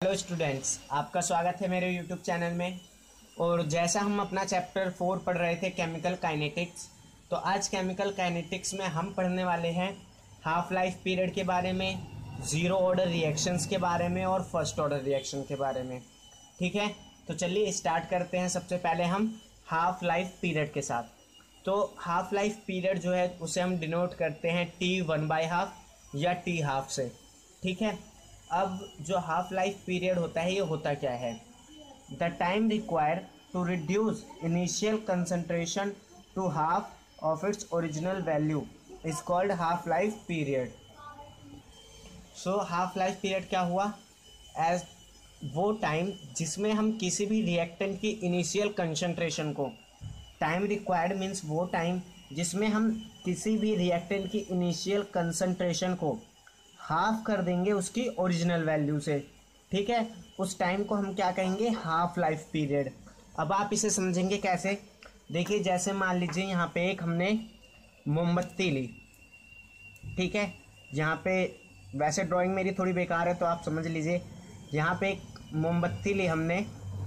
Hello students, आपका स्वागत है मेरे यूट्यूब चैनल में। और जैसा हम अपना चैप्टर 4 पढ़ रहे थे केमिकल काइनेटिक्स, तो आज केमिकल काइनेटिक्स में हम पढ़ने वाले हैं हाफ लाइफ पीरियड के बारे में, ज़ीरो ऑर्डर रिएक्शंस के बारे में और फर्स्ट ऑर्डर रिएक्शन के बारे में। ठीक है, तो चलिए स्टार्ट करते हैं। सबसे पहले हम हाफ लाइफ पीरियड के साथ। तो हाफ लाइफ पीरियड जो है उसे हम डिनोट करते हैं T1/2 या T हाफ से। ठीक है, अब जो हाफ लाइफ पीरियड होता है ये होता क्या है? The time require to reduce initial concentration to half of its original value is called half life period. So half life period क्या हुआ? एज वो टाइम जिसमें हम किसी भी रिएक्टेंट की इनिशियल कंसंट्रेशन को, टाइम रिक्वायर्ड मीन्स वो टाइम जिसमें हम किसी भी रिएक्टेंट की इनिशियल कंसंट्रेशन को हाफ कर देंगे उसकी ओरिजिनल वैल्यू से। ठीक है, उस टाइम को हम क्या कहेंगे? Half life period. अब आप इसे समझेंगे कैसे? देखिए, जैसे मान लीजिए यहाँ पे एक हमने मोमबत्ती ली। ठीक है, यहाँ पे वैसे ड्राइंग मेरी थोड़ी बेकार है तो आप समझ लीजिए। यहाँ पे एक मोमबत्ती ली हमने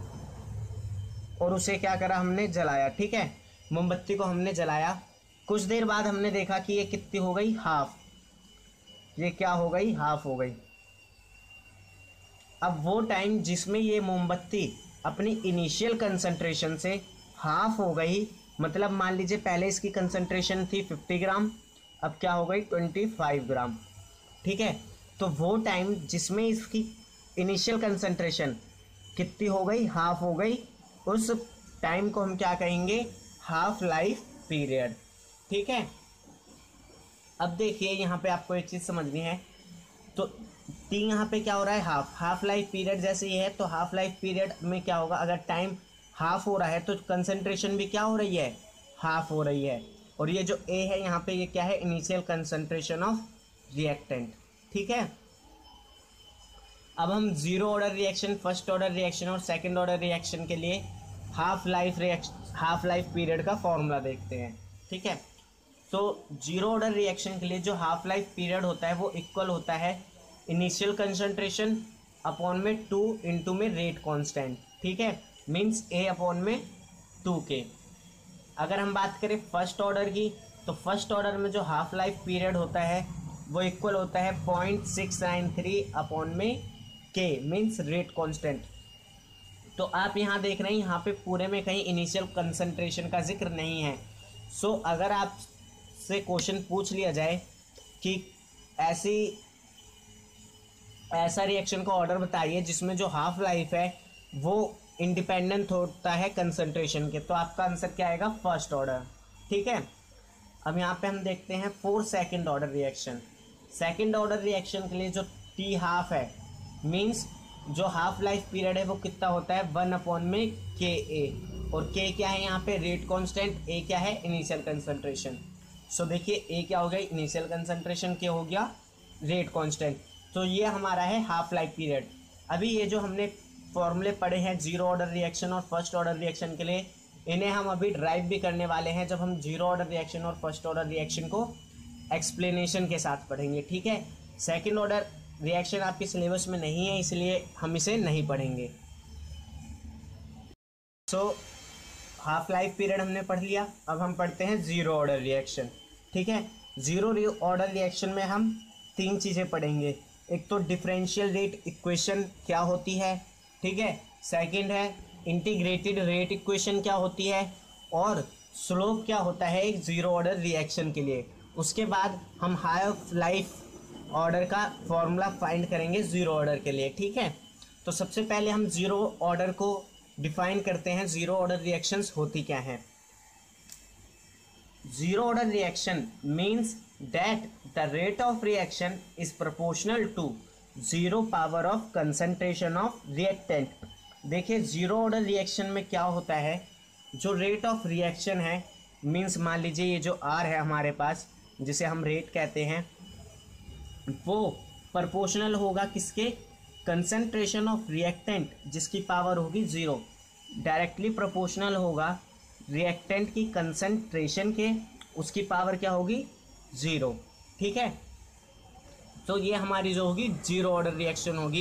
और उसे क्या करा? हमने जलाया। ठीक है, मोमबत्ती को हमने जलाया। कुछ देर बाद हमने देखा कि ये कितनी हो गई? हाफ। ये क्या हो गई? हाफ हो गई। अब वो टाइम जिसमें ये मोमबत्ती अपनी इनिशियल कंसंट्रेशन से हाफ हो गई, मतलब मान लीजिए पहले इसकी कंसंट्रेशन थी 50 ग्राम, अब क्या हो गई? 25 ग्राम। ठीक है, तो वो टाइम जिसमें इसकी इनिशियल कंसंट्रेशन कितनी हो गई? हाफ हो गई। उस टाइम को हम क्या कहेंगे? Half life period. ठीक है, अब देखिए यहाँ पे आपको एक चीज़ समझनी है। तो टी यहाँ पे क्या हो रहा है? हाफ लाइफ पीरियड जैसे ये है, तो हाफ लाइफ पीरियड में क्या होगा? अगर टाइम हाफ हो रहा है तो कंसंट्रेशन भी क्या हो रही है? हाफ हो रही है। और ये जो ए है यहाँ पे, ये क्या है? Initial concentration of reactant. ठीक है, अब हम zero order reaction, first order reaction और सेकेंड ऑर्डर रिएक्शन के लिए हाफ लाइफ पीरियड का फॉर्मूला देखते हैं। ठीक है, तो जीरो ऑर्डर रिएक्शन के लिए जो हाफ लाइफ पीरियड होता है वो इक्वल होता है इनिशियल कंसंट्रेशन अपॉन में 2 इंटू में रेट कांस्टेंट। ठीक है, मींस A अपॉन में 2K। अगर हम बात करें फर्स्ट ऑर्डर की, तो फर्स्ट ऑर्डर में जो हाफ लाइफ पीरियड होता है वो इक्वल होता है 0.693 अपॉन में K, मींस रेट कांस्टेंट। तो आप यहाँ देख रहे हैं, यहाँ पे पूरे में कहीं इनिशियल कंसंट्रेशन का जिक्र नहीं है। सो अगर आप से क्वेश्चन पूछ लिया जाए कि ऐसा रिएक्शन का ऑर्डर बताइए जिसमें जो हाफ लाइफ है वो इंडिपेंडेंट होता है कंसंट्रेशन के, तो आपका आंसर क्या आएगा? First order. ठीक है, अब यहाँ पे हम देखते हैं for second order reaction. Second order reaction के लिए जो टी हाफ है, मींस जो हाफ लाइफ पीरियड है वो कितना होता है? 1 अपॉन में KA। और K क्या है यहाँ पे? Rate constant. A क्या है? Initial concentration. सो देखिए, A क्या हो गई? इनिशियल कंसंट्रेशन, K हो गया रेट कांस्टेंट। तो ये हमारा है हाफ लाइफ पीरियड। अभी ये जो हमने फॉर्मूले पढ़े हैं जीरो ऑर्डर रिएक्शन और फर्स्ट ऑर्डर रिएक्शन के लिए, इन्हें हम अभी ड्राइव भी करने वाले हैं जब हम जीरो ऑर्डर रिएक्शन और फर्स्ट ऑर्डर रिएक्शन को एक्सप्लेनेशन के साथ पढ़ेंगे। ठीक है, सेकेंड ऑर्डर रिएक्शन आपके सिलेबस में नहीं है, इसलिए हम इसे नहीं पढ़ेंगे। सो हाफ लाइफ पीरियड हमने पढ़ लिया। अब हम पढ़ते हैं जीरो ऑर्डर रिएक्शन। ठीक है, जीरो ऑर्डर रिएक्शन में हम 3 चीज़ें पढ़ेंगे। एक तो डिफरेंशियल रेट इक्वेशन क्या होती है, ठीक है, सेकंड है इंटीग्रेटेड रेट इक्वेशन क्या होती है, और स्लोप क्या होता है एक जीरो ऑर्डर रिएक्शन के लिए। उसके बाद हम हाफ लाइफ ऑर्डर का फॉर्मूला फाइंड करेंगे जीरो ऑर्डर के लिए। ठीक है, तो सबसे पहले हम जीरो ऑर्डर को डिफाइन करते हैं। जीरो ऑर्डर रिएक्शंस होती क्या हैं? Zero order reaction means that the rate of reaction is proportional to zero power of concentration of reactant. देखिए, जीरो ऑर्डर रिएक्शन में क्या होता है? जो रेट ऑफ रिएक्शन है, मीन्स मान लीजिए ये जो R है हमारे पास, जिसे हम रेट कहते हैं, वो प्रोपोर्शनल होगा किसके? कंसंट्रेशन ऑफ रिएक्टेंट जिसकी पावर होगी 0, डायरेक्टली प्रोपोर्शनल होगा रिएक्टेंट की कंसंट्रेशन के, उसकी पावर क्या होगी? 0। ठीक है, तो ये हमारी जो होगी जीरो ऑर्डर रिएक्शन होगी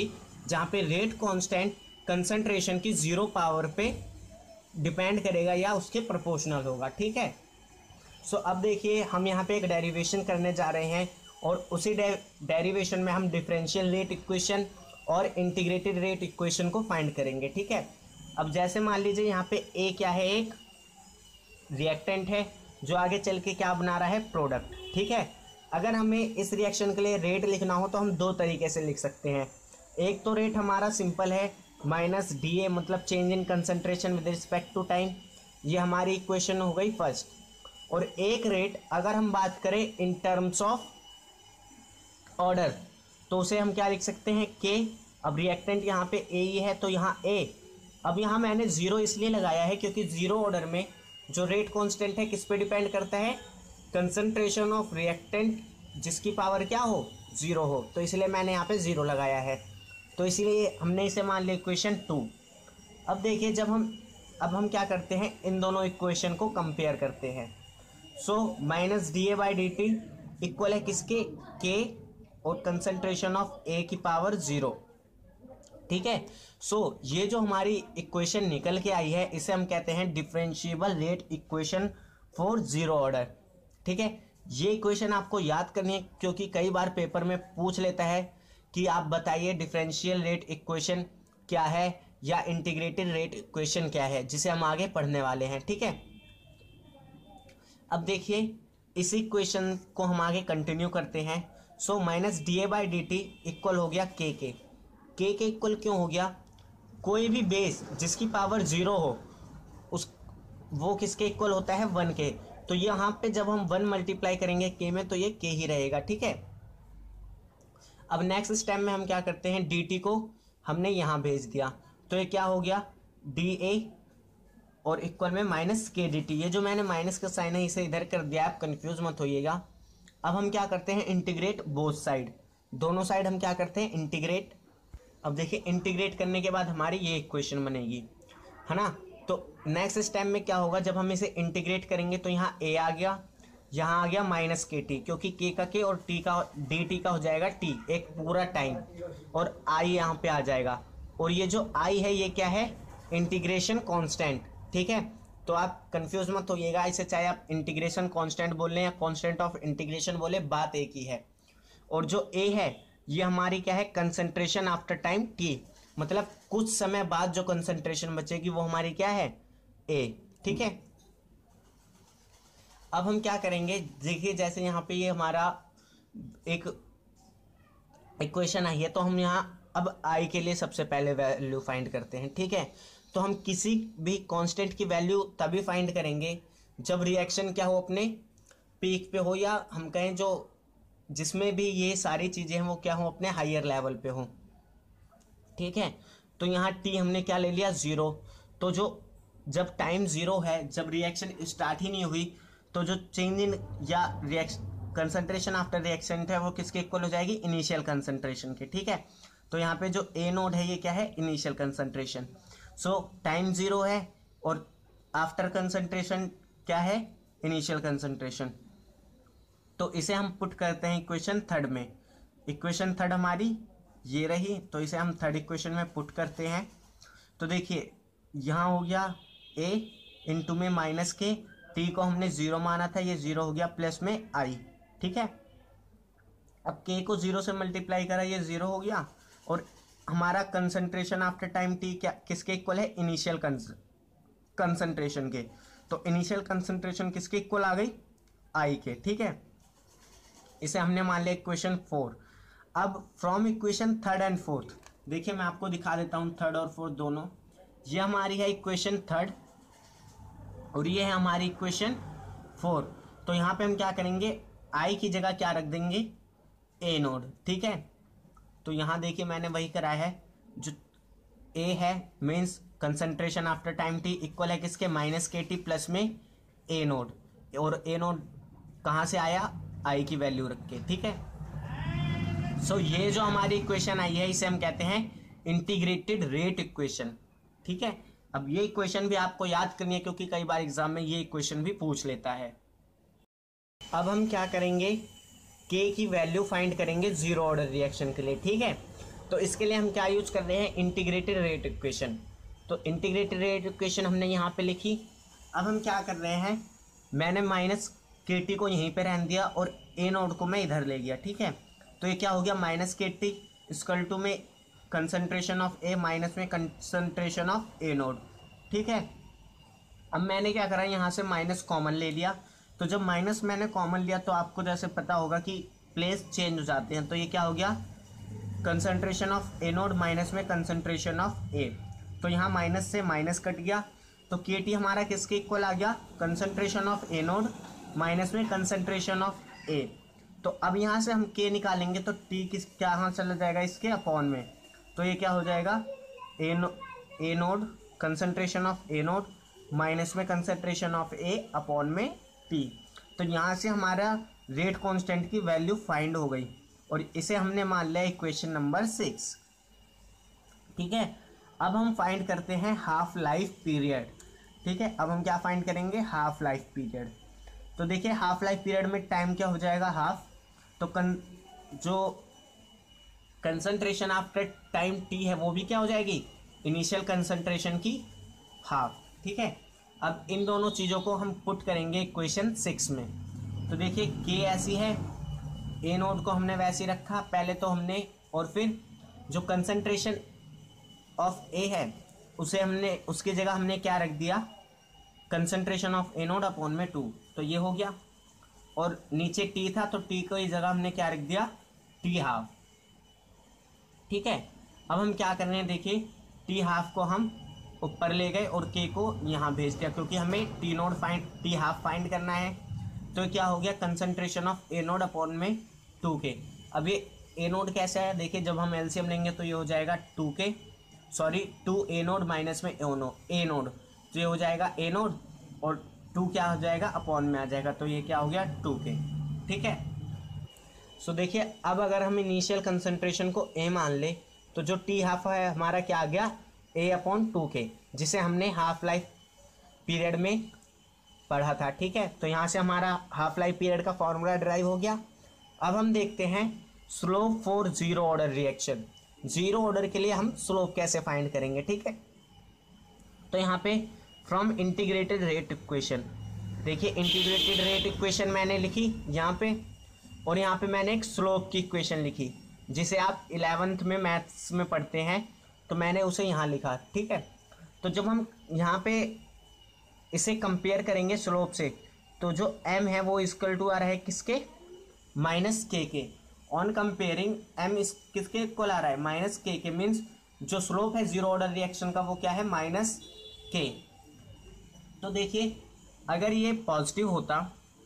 जहाँ पे रेट कांस्टेंट कंसंट्रेशन की 0 पावर पे डिपेंड करेगा या उसके प्रोपोर्शनल होगा। ठीक है। सो अब देखिए हम यहाँ पे एक डेरिवेशन करने जा रहे हैं और उसी डेरिवेशन में हम डिफरेंशियल रेट इक्वेशन और इंटीग्रेटेड रेट इक्वेशन को फाइंड करेंगे। ठीक है। अब जैसे मान लीजिए यहाँ पे ए क्या है, एक रिएक्टेंट है जो आगे चल के क्या बना रहा है, प्रोडक्ट। ठीक है। अगर हमें इस रिएक्शन के लिए रेट लिखना हो तो हम दो तरीके से लिख सकते हैं। एक तो रेट हमारा सिंपल है माइनस डी ए, मतलब change in concentration with respect to time, ये हमारी इक्वेशन हो गई फर्स्ट। और एक रेट अगर हम बात करें इन टर्म्स ऑफ ऑर्डर तो उसे हम क्या लिख सकते हैं, के। अब रिएक्टेंट यहाँ पे ए ही है तो यहाँ ए। अब यहाँ मैंने जीरो इसलिए लगाया है क्योंकि जीरो ऑर्डर में जो रेट कांस्टेंट है किस पे डिपेंड करता है, कंसंट्रेशन ऑफ रिएक्टेंट जिसकी पावर क्या हो, जीरो हो, तो इसलिए मैंने यहाँ पे जीरो लगाया है। तो इसलिए हमने इसे मान लिया इक्वेशन 2। अब देखिए अब हम क्या करते हैं, इन दोनों इक्वेशन को कंपेयर करते हैं। So minus D A by D T equal है किसके, के और कंसंट्रेशन ऑफ ए की पावर 0। ठीक है। सो ये जो हमारी इक्वेशन निकल के आई है इसे हम कहते हैं differentiable rate equation for zero order. ठीक है। ये इक्वेशन आपको याद करनी है क्योंकि कई बार पेपर में पूछ लेता है कि आप बताइए डिफरेंशियल रेट इक्वेशन क्या है या इंटीग्रेटेड रेट इक्वेशन क्या है, जिसे हम आगे पढ़ने वाले हैं। ठीक है। अब देखिए इस इक्वेशन को हम आगे कंटिन्यू करते हैं। So minus D A by D T equal हो गया के इक्वल क्यों हो गया, कोई भी बेस जिसकी पावर 0 हो उस वो किसके इक्वल होता है, 1 के। तो यहाँ पे जब हम 1 मल्टीप्लाई करेंगे के में तो ये के ही रहेगा। ठीक है। अब नेक्स्ट स्टेप में हम क्या करते हैं, डी टी को हमने यहाँ भेज दिया तो ये क्या हो गया, डी ए और इक्वल में माइनस के डी टी। ये जो मैंने माइनस का साइन है इसे इधर कर दिया, आप कंफ्यूज मत होइएगा। अब हम क्या करते हैं, इंटीग्रेट बोथ साइड, दोनों साइड हम क्या करते हैं, इंटीग्रेट। अब देखिए इंटीग्रेट करने के बाद हमारी ये इक्वेशन बनेगी, है ना। तो नेक्स्ट स्टेप में क्या होगा, जब हम इसे इंटीग्रेट करेंगे तो यहाँ ए आ गया, यहाँ आ गया माइनस के टी, क्योंकि के का के और टी का डी टी का हो जाएगा टी एक पूरा टाइम, और आई यहाँ पे आ जाएगा। और ये जो आई है ये क्या है, इंटीग्रेशन कांस्टेंट। ठीक है। तो आप कंफ्यूज मत होइएगा, इसे चाहे आप इंटीग्रेशन कांस्टेंट बोल लें या कांस्टेंट ऑफ इंटीग्रेशन बोले, बात एक ही है। और जो ए है ये हमारी क्या है, कंसंट्रेशन आफ्टर टाइम टी, मतलब कुछ समय बाद जो कंसंट्रेशन बचेगी वो हमारी क्या है, ए। ठीक है। अब हम क्या करेंगे, देखिए जैसे यहाँ पे ये हमारा एक इक्वेशन आई है तो हम यहाँ अब आई के लिए सबसे पहले वैल्यू फाइंड करते हैं। ठीक है। तो हम किसी भी कांस्टेंट की वैल्यू तभी फाइंड करेंगे जब रिएक्शन क्या हो, अपने पीक पे हो, या हम कहें जो जिसमें भी ये सारी चीज़ें हैं वो क्या हो, अपने हायर लेवल पे हो। ठीक है। तो यहाँ टी हमने क्या ले लिया, 0। तो जो जब टाइम 0 है, जब रिएक्शन स्टार्ट ही नहीं हुई, तो जो चेंज इन या रिएक्शन कंसंट्रेशन आफ्टर रिएक्शन है वो किसके इक्वल हो जाएगी, इनिशियल कंसंट्रेशन के। ठीक है। तो यहाँ पे जो ए नोड है ये क्या है, इनिशियल कंसंट्रेशन। सो टाइम 0 है और आफ्टर कंसंट्रेशन क्या है, इनिशियल कंसंट्रेशन। तो इसे हम पुट करते हैं इक्वेशन 3 में। इक्वेशन 3 हमारी ये रही, तो इसे हम 3rd इक्वेशन में पुट करते हैं। तो देखिए यहाँ हो गया ए इंटू में माइनस के, टी को हमने 0 माना था, ये 0 हो गया, प्लस में आई। ठीक है। अब के को 0 से मल्टीप्लाई करा, ये 0 हो गया, और हमारा कंसंट्रेशन आफ्टर टाइम टी क्या किसके इक्वल है, इनिशियल कंसंट्रेशन के। तो इनिशियल कंसंट्रेशन किसके इक्वल आ गई, आई के। ठीक है। इसे हमने मान लिया इक्वेशन 4। अब from equation 3rd and 4th, देखिए मैं आपको दिखा देता हूँ 3rd और 4th दोनों। ये हमारी है इक्वेशन 3rd और ये है हमारी इक्वेशन 4। तो यहाँ पे हम क्या करेंगे, आई की जगह क्या रख देंगे, ए नोड। ठीक है। तो यहाँ देखिए मैंने वही कराया है, जो ए है means concentration after time T equal है किसके, माइनस के टी प्लस में ए नोड, और ए नोड कहाँ से आया, आई की वैल्यू रख के। ठीक है। सो ये जो हमारी इक्वेशन आई है इसे हम कहते हैं इंटीग्रेटेड रेट इक्वेशन। ठीक है। अब ये इक्वेशन भी आपको याद करनी है क्योंकि कई बार एग्जाम में ये इक्वेशन भी पूछ लेता है। अब हम क्या करेंगे, के की वैल्यू फाइंड करेंगे जीरो ऑर्डर रिएक्शन के लिए। ठीक है। तो इसके लिए हम क्या यूज कर रहे हैं, इंटीग्रेटेड रेट इक्वेशन। तो इंटीग्रेटेड रेट इक्वेशन हमने यहाँ पे लिखी। अब हम क्या कर रहे हैं, मैंने माइनस के टी को यहीं पे रहने दिया और ए नोड को मैं इधर ले गया, ठीक है। तो ये क्या हो गया, minus K T equal to में कंसंट्रेशन ऑफ ए माइनस में कंसंट्रेशन ऑफ ए नोड, ठीक है। अब मैंने क्या करा, यहाँ से माइनस कॉमन ले लिया। तो जब माइनस मैंने कॉमन लिया तो आपको जैसे पता होगा कि प्लेस चेंज हो जाते हैं। तो ये क्या हो गया, concentration of A naught minus में कंसंट्रेशन ऑफ ए। तो यहाँ माइनस से माइनस कट गया, तो के टी हमारा किसके इक्वल आ गया, concentration of A naught minus में कंसंट्रेशन ऑफ ए। तो अब यहाँ से हम के निकालेंगे तो टी किस क्या यहाँ चला जाएगा, इसके अपॉन में। तो ये क्या हो जाएगा, A naught concentration of A naught minus में कंसंट्रेशन ऑफ ए अपॉन में टी। तो यहाँ से हमारा रेट कांस्टेंट की वैल्यू फाइंड हो गई और इसे हमने मान लिया इक्वेशन नंबर 6, ठीक है। अब हम फाइंड करते हैं हाफ लाइफ पीरियड, ठीक है। अब हम क्या फाइंड करेंगे, हाफ लाइफ पीरियड। तो देखिए हाफ लाइफ पीरियड में टाइम क्या हो जाएगा, हाफ। तो जो कंसंट्रेशन आफ्टर टाइम टी है वो भी क्या हो जाएगी, इनिशियल कंसंट्रेशन की हाफ, ठीक है। अब इन दोनों चीज़ों को हम पुट करेंगे इक्वेशन 6 में। तो देखिए के ऐसी है, ए नोड को हमने वैसे ही रखा पहले तो हमने, और फिर जो कंसंट्रेशन ऑफ ए है उसे हमने, उसकी जगह हमने क्या रख दिया, concentration of A naught upon में 2। तो ये हो गया। और नीचे टी था तो टी को इस जगह हमने क्या रख दिया, टी हाफ, ठीक है। अब हम क्या कर रहे हैं, देखिए टी हाफ को हम ऊपर ले गए और के को यहाँ भेज दिया, क्योंकि हमें टी हाफ फाइंड करना है। तो क्या हो गया, concentration of A naught upon में 2k। अब ये ए नोड कैसा है, देखिए जब हम एलसीएम लेंगे तो ये हो जाएगा 2 ए नोड माइनस में ए नोड, तो ये हो जाएगा ए नोड और 2 क्या हो जाएगा, अपॉन में आ जाएगा। तो ये क्या हो गया 2k, ठीक है। सो देखिए अब अगर हम इनिशियल कंसंट्रेशन को ए मान ले तो जो टी हाफ है हमारा क्या आ गया, ए अपॉन 2k, जिसे हमने हाफ लाइफ पीरियड में पढ़ा था, ठीक है। तो यहाँ से हमारा हाफ लाइफ पीरियड का फॉर्मूला ड्राइव हो गया। अब हम देखते हैं slope for zero order reaction. Zero order के लिए हम स्लोप कैसे फाइंड करेंगे, ठीक है। तो यहाँ पे फ्रॉम इंटीग्रेटेड रेट इक्वेशन, देखिए इंटीग्रेटेड रेट इक्वेशन मैंने लिखी यहाँ पे, और यहाँ पे मैंने एक स्लोप की इक्वेशन लिखी जिसे आप 11th में मैथ्स में पढ़ते हैं, तो मैंने उसे यहाँ लिखा, ठीक है। तो जब हम यहाँ पे इसे कंपेयर करेंगे स्लोप से, तो जो m है वो इक्वल टू आ रहा है किसके, माइनस के। ऑन कंपेयरिंग m इस किसके इक्वल आ रहा है, माइनस के। मीन्स जो स्लोप है जीरो ऑर्डर रिएक्शन का वो क्या है, माइनस के। तो देखिए अगर ये पॉजिटिव होता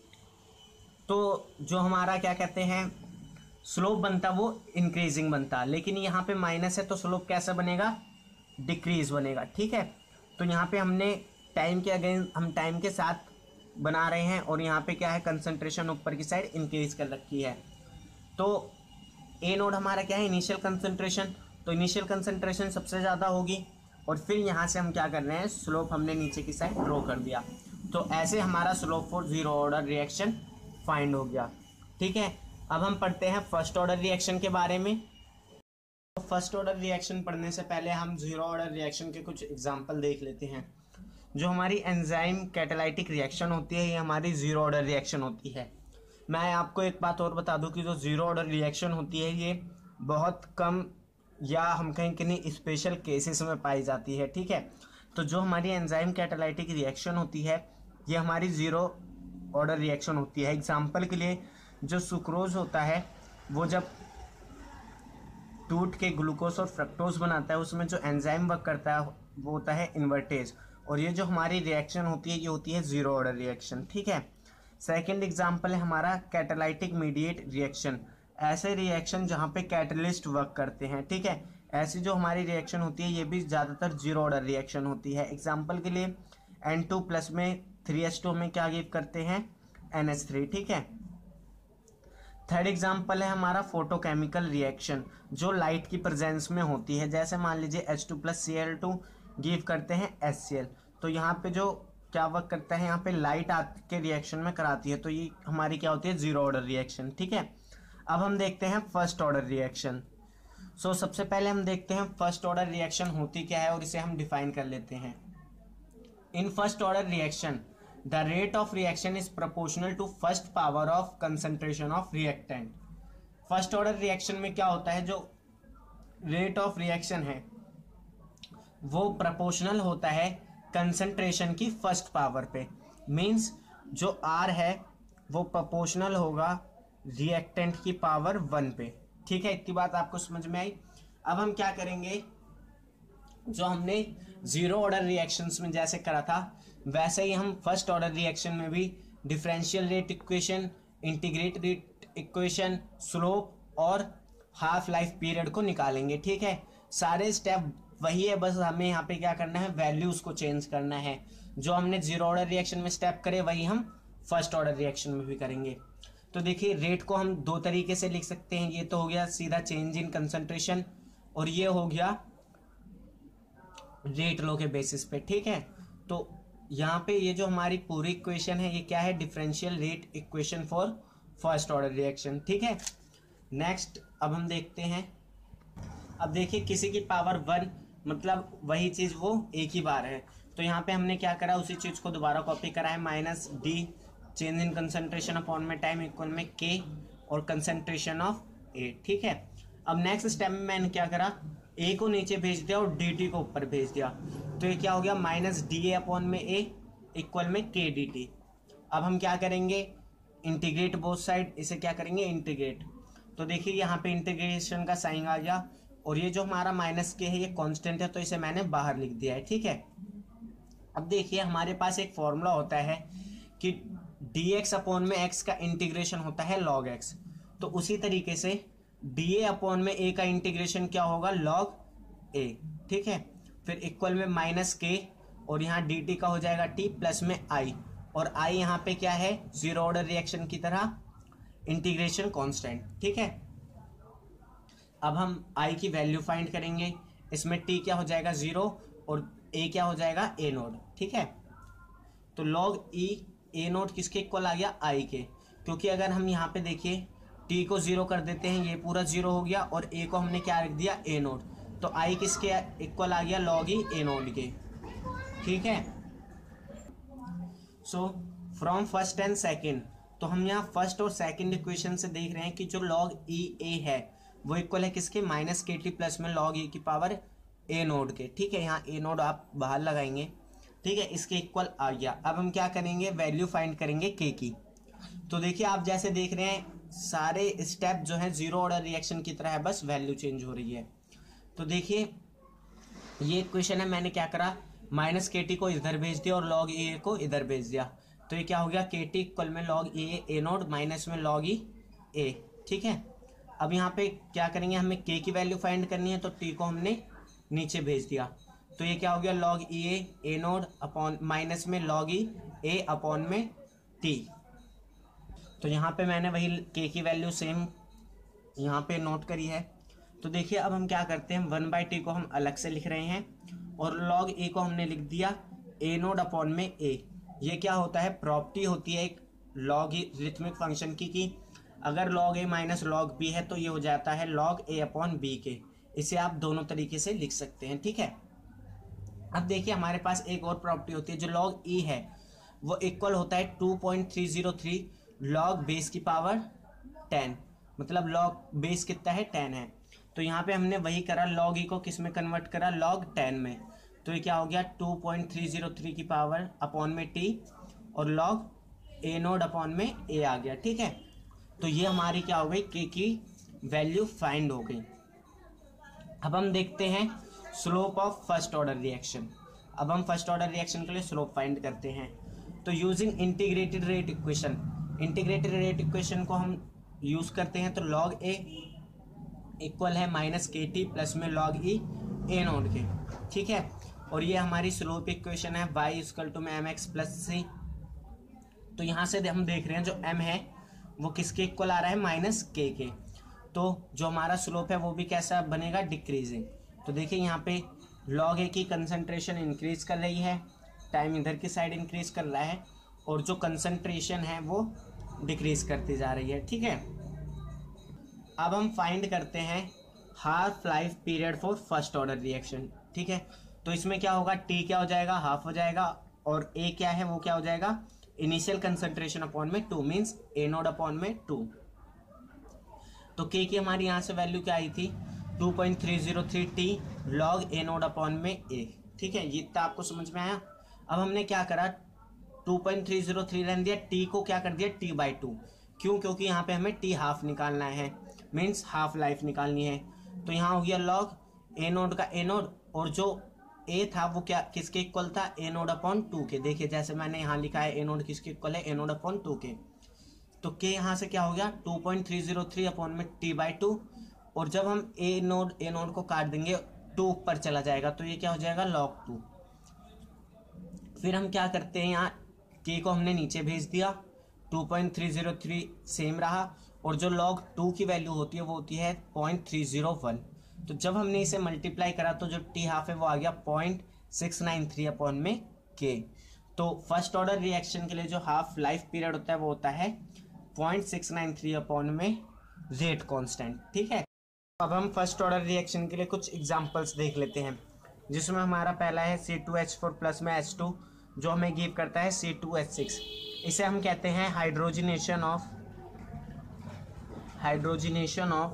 तो जो हमारा क्या कहते हैं स्लोप बनता वो इंक्रीजिंग बनता, लेकिन यहाँ पे माइनस है तो स्लोप कैसा बनेगा, डिक्रीज बनेगा, ठीक है। तो यहाँ पे हमने टाइम के अगेंस्ट, हम टाइम के साथ बना रहे हैं और यहाँ पे क्या है, कंसंट्रेशन ऊपर की साइड इंक्रीज कर रखी है। तो ए नोड हमारा क्या है, इनिशियल कंसंट्रेशन, तो इनिशियल कंसंट्रेशन सबसे ज़्यादा होगी और फिर यहाँ से हम क्या कर रहे हैं, स्लोप हमने नीचे की साइड ड्रॉ कर दिया। तो ऐसे हमारा slope for zero order reaction find हो गया, ठीक है। अब हम पढ़ते हैं फर्स्ट ऑर्डर रिएक्शन के बारे में। तो फर्स्ट ऑर्डर रिएक्शन पढ़ने से पहले हम जीरो ऑर्डर रिएक्शन के कुछ एग्जांपल देख लेते हैं। जो हमारी एंजाइम कैटालाइटिक रिएक्शन होती है ये हमारी जीरो ऑर्डर रिएक्शन होती है। मैं आपको एक बात और बता दूं कि जो जीरो ऑर्डर रिएक्शन होती है ये बहुत कम या हम कहीं किन्हीं स्पेशल केसेस में पाई जाती है, ठीक है। तो जो हमारी एंजाइम कैटालाइटिक रिएक्शन होती है ये हमारी जीरो ऑर्डर रिएक्शन होती है। एग्जाम्पल के लिए जो सुक्रोज होता है वो जब टूट के ग्लूकोज और फ्रक्टोज बनाता है उसमें जो एंजाइम वर्क करता है वो होता है इन्वर्टेज, और ये जो हमारी रिएक्शन होती है ये होती है जीरो ऑर्डर रिएक्शन, ठीक है। सेकंड एग्जांपल है हमारा कैटालाइटिक मीडिएट रिएक्शन, ऐसे रिएक्शन जहाँ पे कैटलिस्ट वर्क करते हैं, ठीक है। ऐसी जो हमारी रिएक्शन होती है ये भी ज़्यादातर जीरो ऑर्डर रिएक्शन होती है। एग्जाम्पल के लिए N2 प्लस में 3H2 में क्या गिव करते हैं, NH3, ठीक है। थर्ड एग्जाम्पल है हमारा फोटोकेमिकल रिएक्शन जो लाइट की प्रेजेंस में होती है, जैसे मान लीजिए H2 प्लस Cl2 गिव करते हैं HCl। तो यहाँ पे जो क्या वर्क करता है, यहाँ पे लाइट आके रिएक्शन में कराती है, तो ये हमारी क्या होती है, जीरो ऑर्डर रिएक्शन, ठीक है। अब हम देखते हैं फर्स्ट ऑर्डर रिएक्शन। सो सबसे पहले हम देखते हैं फर्स्ट ऑर्डर रिएक्शन होती क्या है और इसे हम डिफाइन कर लेते हैं। In first order reaction the rate of reaction is proportional to first power of concentration of reactant. First order reaction में क्या होता है, जो रेट ऑफ रिएक्शन है वो प्रोपोर्शनल होता है कंसंट्रेशन की फर्स्ट पावर पे। मींस जो आर है वो प्रोपोर्शनल होगा रिएक्टेंट की पावर 1 पे। ठीक है, इतनी बात आपको समझ में आई। अब हम क्या करेंगे, जो हमने जीरो ऑर्डर रिएक्शंस में जैसे करा था वैसे ही हम फर्स्ट ऑर्डर रिएक्शन में भी differential rate equation, integrated rate equation, slope और हाफ लाइफ पीरियड को निकालेंगे। ठीक है, सारे स्टेप वही है, बस हमें यहाँ पे क्या करना है, वैल्यूज को चेंज करना है। जो हमने जीरो ऑर्डर रिएक्शन में स्टेप करे वही हम फर्स्ट ऑर्डर रिएक्शन में भी करेंगे। तो देखिए रेट को हम दो तरीके से लिख सकते हैं। ये तो हो गया सीधा चेंज इन कंसंट्रेशन और ये हो गया रेट लो के बेसिस पे। ठीक है, तो यहाँ पे ये जो हमारी पूरी इक्वेशन है ये क्या है, differential rate equation for first order reaction. ठीक है, नेक्स्ट अब हम देखते हैं। अब देखिए किसी की पावर 1 मतलब वही चीज वो एक ही बार है, तो यहाँ पे हमने क्या करा, उसी चीज को दोबारा कॉपी करा है, minus D change in concentration upon में टाइम इक्वल में के और कंसंट्रेशन ऑफ ए। ठीक है, अब नेक्स्ट स्टेप में मैंने क्या करा, ए को नीचे भेज दिया और डी टी को ऊपर भेज दिया, तो ये क्या हो गया, माइनस डी ए अपॉन में ए इक्वल में के डी टी। अब हम क्या करेंगे, इंटीग्रेट बोथ साइड, इसे क्या करेंगे इंटीग्रेट। तो देखिए यहाँ पे इंटीग्रेशन का साइन आ गया और ये जो हमारा माइनस के है ये कांस्टेंट है, तो इसे मैंने बाहर लिख दिया है। ठीक है, अब देखिए हमारे पास एक फॉर्मूला होता है कि dx अपॉन में x का इंटीग्रेशन होता है log x, तो उसी तरीके से dA अपॉन में a का इंटीग्रेशन क्या होगा, log a। ठीक है, फिर इक्वल में माइनस के और यहाँ dt का हो जाएगा t प्लस में i, और i यहाँ पे क्या है, जीरो ऑर्डर रिएक्शन की तरह इंटीग्रेशन कांस्टेंट। ठीक है, अब हम i की वैल्यू फाइंड करेंगे, इसमें t क्या हो जाएगा 0 और a क्या हो जाएगा a नोड। ठीक है, तो log e a नोट किसके इक्वल आ गया, i के, क्योंकि अगर हम यहाँ पे देखिए t को 0 कर देते हैं ये पूरा 0 हो गया और a को हमने क्या रख दिया a नोट, तो i किसके इक्वल आ गया, log e a नोट के। ठीक है, so from first and second, तो हम यहाँ फर्स्ट और सेकंड इक्वेशन से देख रहे हैं कि जो log e a है वो इक्वल है किसके, माइनस के टी प्लस में log e की पावर a नोड के। ठीक है, यहाँ a नोड आप बाहर लगाएंगे। ठीक है, इसके इक्वल आ गया। अब हम क्या करेंगे, वैल्यू फाइंड करेंगे के की। तो देखिए आप जैसे देख रहे हैं सारे स्टेप जो है जीरो ऑर्डर रिएक्शन की तरह है, बस वैल्यू चेंज हो रही है। तो देखिए ये इक्वेशन है, मैंने क्या करा, माइनस के टी को इधर भेज दिया और लॉग ए को इधर भेज दिया, तो ये क्या हो गया, के टी इक्वल में लॉग ए नोड माइनस में लॉग ई ए। ठीक है, अब यहाँ पे क्या करेंगे, हमें के की वैल्यू फाइंड करनी है, तो टी को हमने नीचे भेज दिया, तो ये क्या हो गया, log E A naught upon minus में लॉग ई ए अपॉन में टी। तो यहाँ पे मैंने वही के की वैल्यू सेम यहाँ पे नोट करी है। तो देखिए अब हम क्या करते हैं, 1/t को हम अलग से लिख रहे हैं और लॉग ए को हमने लिख दिया ए नोड अपॉन में ए। ये क्या होता है, प्रॉपर्टी होती है एक लॉगरिथमिक फंक्शन की कि अगर log A minus log B है तो ये हो जाता है लॉग ए अपॉन बी के। इसे आप दोनों तरीके से लिख सकते हैं। ठीक है, अब देखिए हमारे पास एक और प्रॉपर्टी होती है, जो लॉग ई है वो इक्वल होता है 2.303 लॉग बेस की पावर 10, मतलब लॉग बेस कितना है, 10 है। तो यहाँ पे हमने वही करा, लॉग ई को किस में कन्वर्ट करा, लॉग 10 में, तो ये क्या हो गया 2.303 की पावर अपॉन में टी और लॉग ए नोड अपॉन में ए आ गया। ठीक है, तो ये हमारी क्या हो गई, के की वैल्यू फाइंड हो गई। अब हम देखते हैं slope of first order reaction. अब हम फर्स्ट ऑर्डर रिएक्शन के लिए स्लोप फाइंड करते हैं, तो using integrated rate equation, integrated rate equation को हम यूज करते हैं, तो लॉग ए इक्वल है माइनस के टी प्लस में लॉग ई ए नोड के। ठीक है, और ये हमारी स्लोप इक्वेशन है y इक्वल टू में एम एक्स प्लस सी। तो यहाँ से हम देख रहे हैं जो m है वो किसके इक्वल आ रहा है, माइनस के। तो जो हमारा स्लोप है वो भी कैसा बनेगा, डिक्रीजिंग। तो देखिए यहाँ पे लॉग ए की कंसंट्रेशन इंक्रीज कर रही है, टाइम इधर की साइड इंक्रीज कर रहा है, और जो कंसंट्रेशन है वो डिक्रीज करती जा रही है। ठीक है, अब हम फाइंड करते हैं half life period for first order reaction. ठीक है, तो इसमें क्या होगा, टी क्या हो जाएगा, हाफ हो जाएगा, और ए क्या है वो क्या हो जाएगा, इनिशियल कंसंट्रेशन अपॉन में 2 मीन्स ए नोड अपॉन में 2। तो के की हमारी यहाँ से वैल्यू क्या आई थी, 2.303 T log A naught upon में ए। ठीक है, ये इतना आपको समझ में आया। अब हमने क्या करा, 2.303 रहने दिया, टी को क्या कर दिया t/2। क्यों, क्योंकि यहाँ पे हमें टी हाफ निकालना है, मीन्स हाफ लाइफ निकालनी है। तो यहाँ हो गया लॉग ए नोड का ए नोड, और जो ए था वो क्या किसके इक्वल था, ए नोड अपॉन 2 के। देखिए जैसे मैंने यहाँ लिखा है ए नोड किसके इक्वल है, ए नोड अपॉन 2 के। तो के यहाँ से क्या हो गया 2.303 अपॉन में t/2, और जब हम ए नोड को काट देंगे 2 ऊपर चला जाएगा, तो ये क्या हो जाएगा log 2। फिर हम क्या करते हैं, यहाँ के को हमने नीचे भेज दिया, 2.303 सेम रहा, और जो log 2 की वैल्यू होती है वो होती है 0.301। तो जब हमने इसे मल्टीप्लाई करा तो जो टी हाफ है वो आ गया 0.693 अपॉन में के। तो फर्स्ट ऑर्डर रिएक्शन के लिए जो हाफ लाइफ पीरियड होता है वो होता है 0.693 अपॉन में रेट कांस्टेंट। ठीक है, अब हम फर्स्ट ऑर्डर रिएक्शन के लिए कुछ एग्जांपल्स देख लेते हैं, जिसमें हमारा पहला है C2H4 प्लस में H2 जो हमें गिव करता है C2H6। इसे हम कहते हैं हाइड्रोजिनेशन ऑफ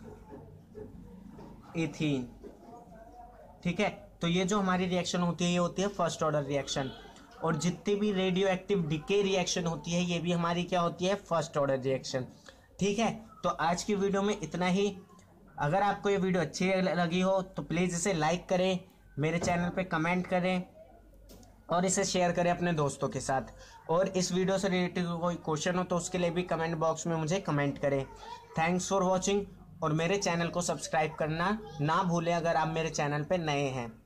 एथीन। ठीक है, तो ये जो हमारी रिएक्शन होती है ये होती है फर्स्ट ऑर्डर रिएक्शन, और जितनी भी रेडियो एक्टिव डिके रिएक्शन होती है ये भी हमारी क्या होती है, फर्स्ट ऑर्डर रिएक्शन। ठीक है, तो आज की वीडियो में इतना ही। अगर आपको ये वीडियो अच्छी लगी हो तो प्लीज़ इसे लाइक करें, मेरे चैनल पे कमेंट करें, और इसे शेयर करें अपने दोस्तों के साथ। और इस वीडियो से रिलेटेड कोई क्वेश्चन हो तो उसके लिए भी कमेंट बॉक्स में मुझे कमेंट करें। थैंक्स फॉर वॉचिंग, और मेरे चैनल को सब्सक्राइब करना ना भूलें अगर आप मेरे चैनल पे नए हैं।